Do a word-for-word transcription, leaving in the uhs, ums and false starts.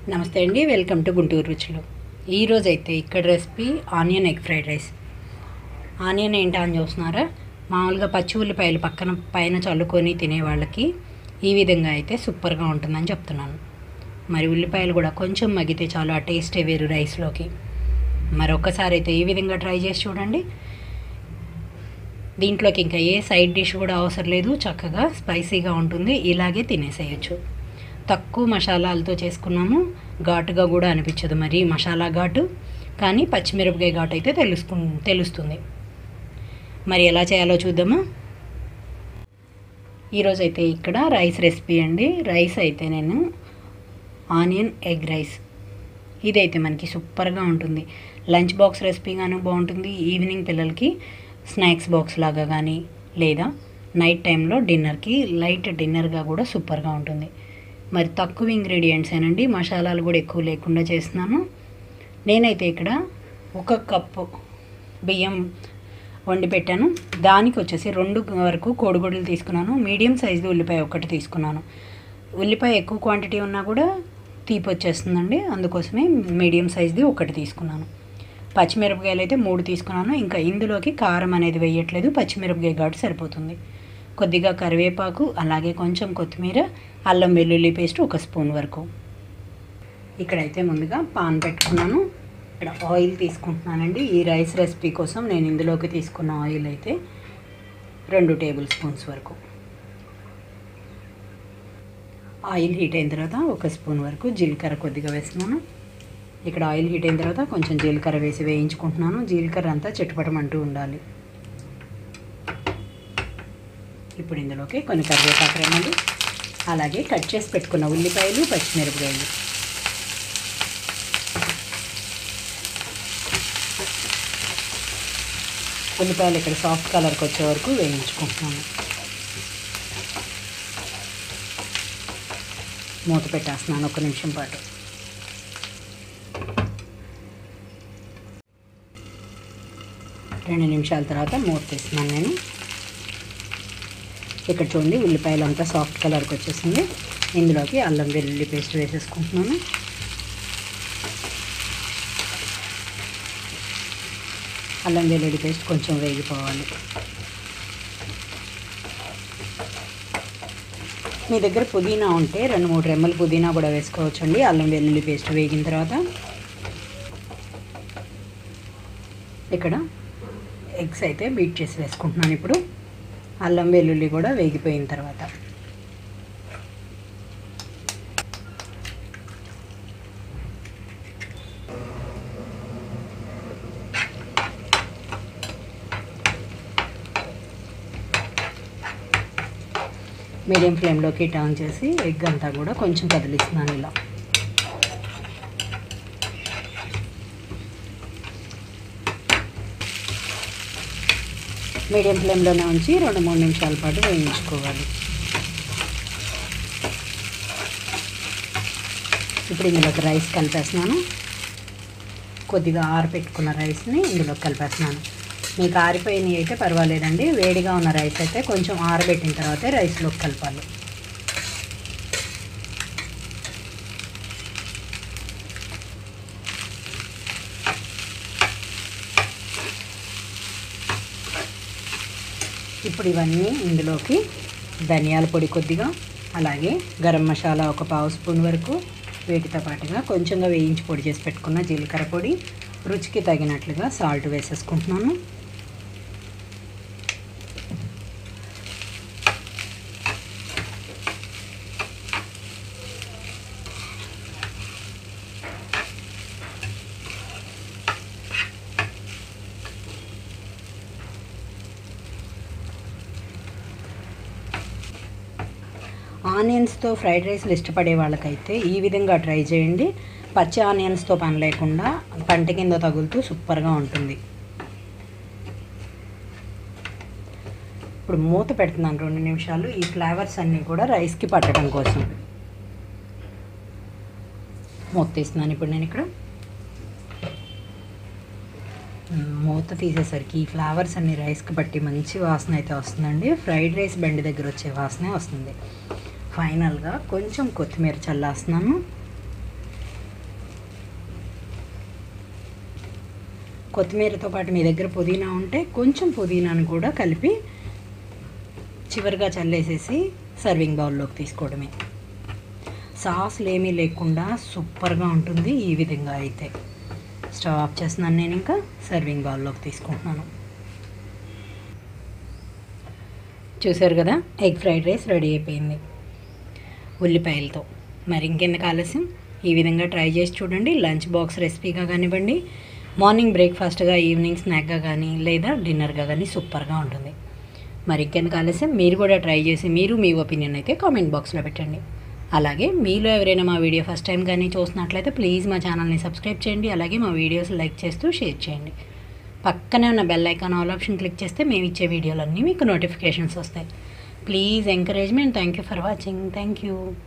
నమస్తే అండి, welcome to Guntur రుచులు. ఈరోజు అయితే ఇక్కడ recipe onion egg fried rice. Onion ఏంటా అని చూస్తున్నారా? మామూలుగా పచ్చి ఉల్లిపాయలు పక్కన పైన చల్లుకొని తినే వాళ్ళకి ఈ విధంగా అయితే సూపర్గా ఉంటుందని చెప్తున్నాను. మరి ఉల్లిపాయలు కూడా కొంచెం మగ్గితే చాలు, ఆ టేస్టే వేరు రైస్లోకి. మరొకసారి అయితే ఈ విధంగా ట్రై చేసి చూడండి. దీంట్లోకి ఇంకా ఏ సైడ్ డిష్ కూడా అవసరం లేదు, చక్కగా స్పైసీగా ఉంటుంది, ఇలాగే తినేసేయచ్చు. తక్కువ మసాలాలతో చేసుకున్నాము, ఘాటుగా కూడా అనిపించదు మరి మసాలా ఘాటు, కానీ పచ్చిమిరపకాయ ఘాటు అయితే తెలుసుకు తెలుస్తుంది. మరి ఎలా చేయాలో చూద్దామా. ఈరోజు అయితే ఇక్కడ రైస్ రెసిపీ అండి. రైస్ అయితే నేను ఆనియన్ ఎగ్ రైస్, ఇదైతే మనకి సూపర్గా ఉంటుంది. లంచ్ బాక్స్ రెసిపీగాను బాగుంటుంది, ఈవినింగ్ పిల్లలకి స్నాక్స్ బాక్స్ లాగా కానీ, లేదా నైట్ టైంలో డిన్నర్కి లైట్ డిన్నర్గా కూడా సూపర్గా ఉంటుంది. మరి తక్కువ ఇంగ్రీడియంట్స్ ఏనండి, మసాలాలు కూడా ఎక్కువ లేకుండా చేస్తున్నాను. నేనైతే ఇక్కడ ఒక కప్పు బియ్యం వండి పెట్టాను. దానికి వచ్చేసి రెండు వరకు కోడిగుడ్లు తీసుకున్నాను. మీడియం సైజు ఉల్లిపాయ ఒకటి తీసుకున్నాను. ఉల్లిపాయ ఎక్కువ క్వాంటిటీ ఉన్నా కూడా తీపి వచ్చేస్తుందండి, అందుకోసమే మీడియం సైజుది ఒకటి తీసుకున్నాను. పచ్చిమిరపకాయలు అయితే మూడు తీసుకున్నాను. ఇంకా ఇందులోకి కారం అనేది వేయట్లేదు, పచ్చిమిరపకాయ ఘాటు సరిపోతుంది. కొద్దిగా కరివేపాకు, అలాగే కొంచెం కొత్తిమీర, అల్లం వెల్లుల్లి పేస్ట్ ఒక స్పూన్ వరకు. ఇక్కడైతే ముందుగా పాన్ పెట్టుకున్నాను. ఇక్కడ ఆయిల్ తీసుకుంటున్నానండి. ఈ రైస్ రెసిపీ కోసం నేను ఇందులోకి తీసుకున్న ఆయిల్ అయితే రెండు టేబుల్ స్పూన్స్ వరకు. ఆయిల్ హీట్ అయిన తర్వాత ఒక స్పూన్ వరకు జీలకర్ర కొద్దిగా వేస్తున్నాను. ఇక్కడ ఆయిల్ హీట్ అయిన తర్వాత కొంచెం జీలకర్ర వేసి వేయించుకుంటున్నాను. జీలకర్ర అంతా చిటపటమంటూ ఉండాలి. ఇప్పుడు ఇందులోకి కొన్ని కరివేపాకు రెమ్మలు, అలాగే కట్ చేసి పెట్టుకున్న ఉల్లిపాయలు, పచ్చిమిరపకాయలు, ఉల్లిపాయలు ఇక్కడ సాఫ్ట్ కలర్కి వచ్చే వరకు వేయించుకుంటున్నాను. మూత పెట్టేస్తున్నాను ఒక నిమిషం పాటు. రెండు నిమిషాల తర్వాత మూత తీస్తున్నాను నేను. ఇక్కడ చూడండి, ఉల్లిపాయలు అంతా సాఫ్ట్ కలర్కి వచ్చేసింది. ఇందులోకి అల్లం వెల్లుల్లి పేస్ట్ వేసేసుకుంటున్నాను. అల్లం వెల్లుల్లి పేస్ట్ కొంచెం వేగిపోవాలి. మీ దగ్గర పుదీనా ఉంటే రెండు మూడు రెమ్మలు పుదీనా కూడా వేసుకోవచ్చండి. అల్లం వెల్లుల్లి పేస్ట్ వేగిన తర్వాత ఇక్కడ ఎగ్స్ అయితే బీట్ చేసి వేసుకుంటున్నాను. ఇప్పుడు అల్లం వెల్లుల్లి కూడా వేగిపోయిన తర్వాత మీడియం ఫ్లేమ్లోకి టర్న్ చేసి ఎగ్ అంతా కూడా కొంచెం కదిలిస్తున్నాను ఇలా. మీడియం ఫ్లేమ్లోనే ఉంచి రెండు మూడు నిమిషాల పాటు వేయించుకోవాలి. ఇప్పుడు ఇందులోకి రైస్ కలిపేస్తున్నాను. కొద్దిగా ఆరబెట్టుకున్న రైస్ని ఇందులోకి కలిపేస్తున్నాను. మీకు ఆరిపోయినవి అయితే పర్వాలేదండి, వేడిగా ఉన్న రైస్ అయితే కొంచెం ఆరబెట్టిన తర్వాతే రైస్లోకి కలపాలి. ఇప్పుడు ఇవన్నీ ఇందులోకి ధనియాల పొడి కొద్దిగా, అలాగే గరం మసాలా ఒక పావు స్పూన్ వరకు, వీటితో పాటుగా కొంచెంగా వేయించి పొడి చేసి పెట్టుకున్న జీలకర్ర పొడి, రుచికి తగినట్లుగా సాల్ట్ వేసేసుకుంటున్నాను. ఆనియన్స్తో ఫ్రైడ్ రైస్లు ఇష్టపడే వాళ్ళకైతే ఈ విధంగా ట్రై చేయండి. పచ్చి ఆనియన్స్తో పని లేకుండా పంట కింద తగులుతూ సూపర్గా ఉంటుంది. ఇప్పుడు మూత పెడుతున్నాను రెండు నిమిషాలు, ఈ ఫ్లేవర్స్ అన్నీ కూడా రైస్కి పట్టడం కోసం. మూత తీస్తున్నాను ఇప్పుడు నేను ఇక్కడ. మూత తీసేసరికి ఈ ఫ్లేవర్స్ అన్ని రైస్కి పట్టి మంచి వాసన అయితే వస్తుందండి. ఫ్రైడ్ రైస్ బండి దగ్గర వచ్చే వాసనే వస్తుంది. ఫైనల్గా కొంచెం కొత్తిమీర చల్లేస్తున్నాను. కొత్తిమీరతో పాటు మీ దగ్గర పుదీనా ఉంటే కొంచెం పుదీనాను కూడా కలిపి చివరిగా చల్లేసేసి సర్వింగ్ బౌల్లోకి తీసుకోవడమే. సాస్లు ఏమీ లేకుండా సూపర్గా ఉంటుంది. ఈ విధంగా అయితే స్టవ్ ఆఫ్ చేస్తున్నాను. నేను ఇంకా సర్వింగ్ బౌల్లోకి తీసుకుంటున్నాను. చూసారు కదా, ఎగ్ ఫ్రైడ్ రైస్ రెడీ అయిపోయింది ఉల్లిపాయలతో. మరి ఇంకెందుకు ఆలస్యం, ఈ విధంగా ట్రై చేసి చూడండి. లంచ్ బాక్స్ రెసిపీగా కానివ్వండి, మార్నింగ్ బ్రేక్ఫాస్ట్గా, ఈవినింగ్ స్నాక్గా కానీ, లేదా డిన్నర్గా కానీ సూపర్గా ఉంటుంది. మరి ఇంకెందుకు ఆలస్యం, మీరు కూడా ట్రై చేసి మీరు మీ ఒపీనియన్ అయితే కామెంట్ బాక్స్లో పెట్టండి. అలాగే మీలో ఎవరైనా మా వీడియో ఫస్ట్ టైం కానీ చూసినట్లయితే ప్లీజ్ మా ఛానల్ని సబ్స్క్రైబ్ చేయండి. అలాగే మా వీడియోస్ లైక్ చేస్తూ షేర్ చేయండి. పక్కనే ఉన్న bell icon all option click చేస్తే మేము ఇచ్చే వీడియోలన్నీ మీకు నోటిఫికేషన్స్ వస్తాయి. Please encouragement. Thank you for watching. Thank you.